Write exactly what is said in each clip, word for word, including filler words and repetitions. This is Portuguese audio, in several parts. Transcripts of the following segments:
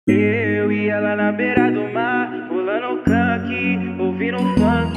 Eu e ela na beira do mar, pulando canque, ouvindo funk.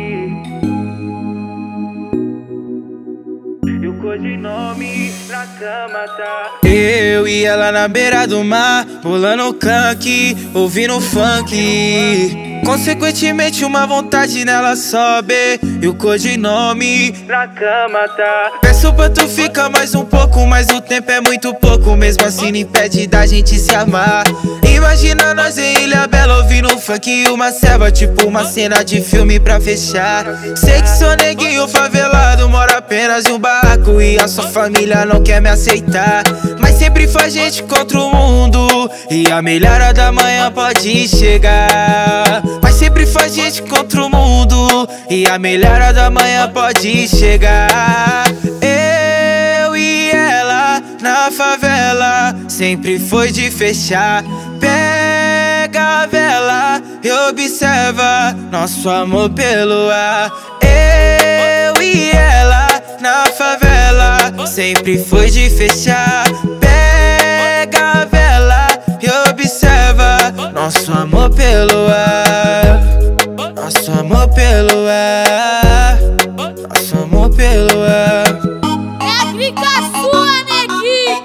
E o codinome na cama tá. Eu e ela na beira do mar, pulando canque, ouvindo funk. Consequentemente uma vontade nela sobe, e o codinome na cama tá. Peço pra tu ficar mais um pouco, mas o tempo é muito pouco. Mesmo assim não impede da gente se amar. Imagina nós em Ilha Bela ouvindo um funk e uma selva, tipo uma cena de filme pra fechar. Sei que sou neguinho favelado, moro apenas em um barraco e a sua família não quer me aceitar. Mas sempre faz gente contra o mundo, e a melhora da manhã pode chegar. Mas sempre faz gente contra o mundo, e a melhora da manhã pode chegar. Eu e ela na favela, sempre foi de fechar. Pega a vela e observa nosso amor pelo ar. Eu e ela na favela, sempre foi de fechar. Pega a vela e observa nosso amor pelo ar. Nosso amor pelo ar. Nosso amor pelo ar. É a clica sua, neguinho.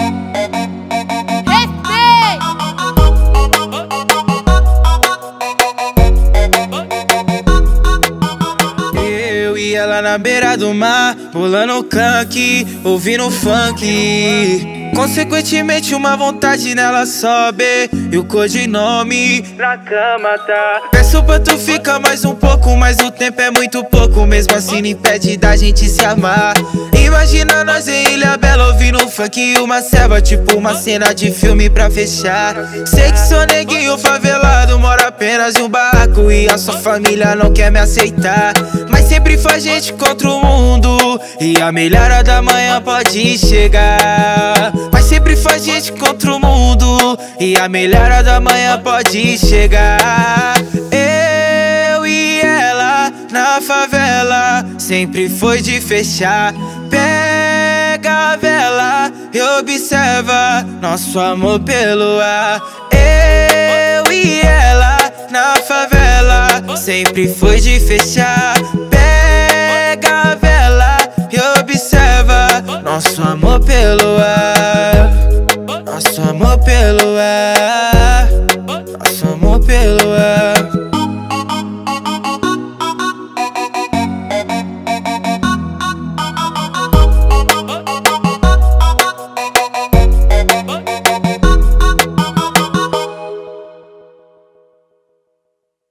Eu e ela na beira do mar, pulando canque, ouvindo funk. Consequentemente uma vontade nela sobe, e o codinome na cama tá. Peço pra tu ficar mais um pouco, mas o tempo é muito pouco. Mesmo assim não impede da gente se amar. Imagina nós em Ilha Bela ouvindo um funk e uma selva, tipo uma cena de filme pra fechar. Sei que sou neguinho favelado, moro apenas em um barraco e a sua família não quer me aceitar. Mas sempre faz gente contra o mundo, e a melhora da manhã pode chegar. Mas sempre faz gente contra o mundo, e a melhora da manhã pode chegar. Eu e ela na favela, sempre foi de fechar. Pega a vela e observa nosso amor pelo ar. Eu e ela na favela, sempre foi de fechar. Pega a vela e observa nosso amor pelo ar. Nosso amor pelo ar.